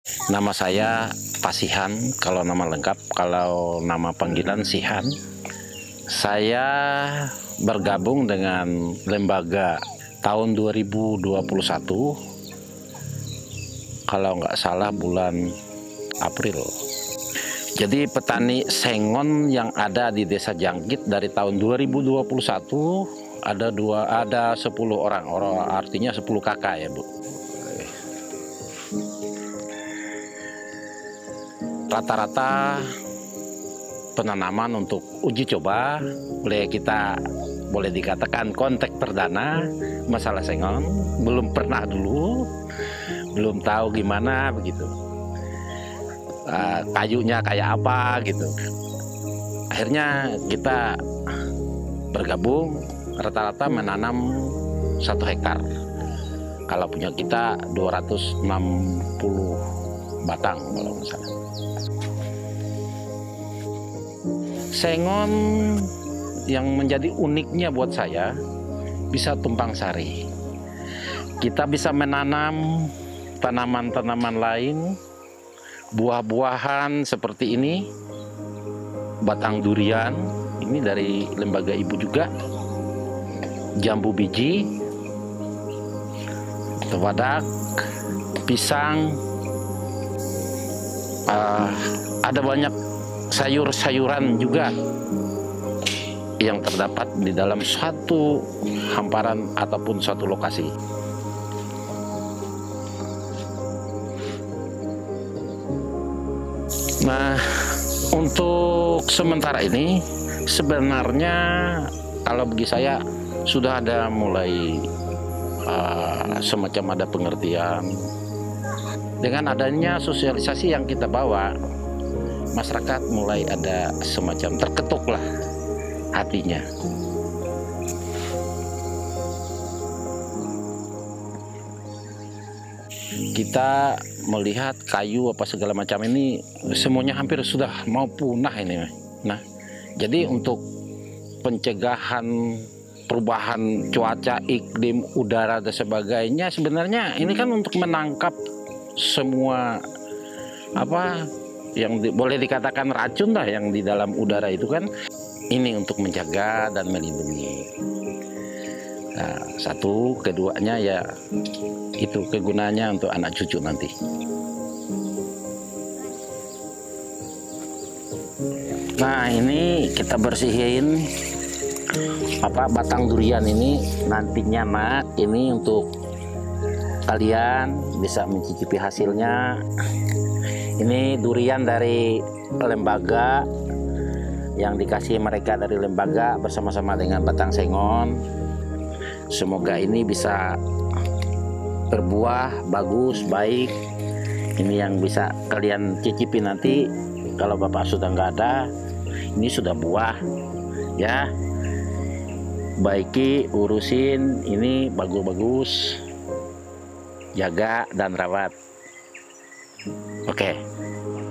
Nama saya Pasihan, kalau nama lengkap, kalau nama panggilan Sihan. Saya bergabung dengan lembaga tahun 2021, kalau nggak salah bulan April. Jadi petani sengon yang ada di Desa Janggit dari tahun 2021 ada 10 orang, artinya 10 kakak ya Bu. Rata-rata penanaman untuk uji coba, boleh dikatakan kontak perdana masalah sengon, belum pernah dulu, belum tahu gimana begitu, kayunya kayak apa gitu. Akhirnya kita bergabung, rata-rata menanam 1 hektar. Kalau punya kita 260 batang kalau nggak salah. Sengon yang menjadi uniknya buat saya bisa tumpang sari. Kita bisa menanam tanaman-tanaman lain, buah-buahan seperti ini, batang durian, ini dari lembaga ibu juga, jambu biji, tewadak, pisang, ada banyak sayur-sayuran juga yang terdapat di dalam satu hamparan ataupun suatu lokasi. Nah, untuk sementara ini sebenarnya kalau bagi saya sudah ada mulai semacam ada pengertian. Dengan adanya sosialisasi yang kita bawa, masyarakat mulai ada semacam terketuk lah hatinya. Kita melihat kayu apa segala macam ini semuanya hampir sudah mau punah ini. Nah, jadi untuk pencegahan perubahan cuaca, iklim, udara dan sebagainya, sebenarnya ini kan untuk menangkap semua apa yang boleh dikatakan racun lah yang di dalam udara itu kan, ini untuk menjaga dan melindungi. Nah, satu, keduanya ya itu kegunaannya untuk anak cucu nanti. Nah, ini kita bersihin batang durian ini nantinya ini untuk kalian bisa mencicipi hasilnya. Ini durian dari lembaga yang dikasih mereka dari lembaga bersama-sama dengan batang sengon. Semoga ini bisa berbuah bagus, baik. Ini yang bisa kalian cicipi nanti kalau Bapak sudah nggak ada. Ini sudah buah ya. Baiki, urusin, ini bagus-bagus. Jaga dan rawat. Oke.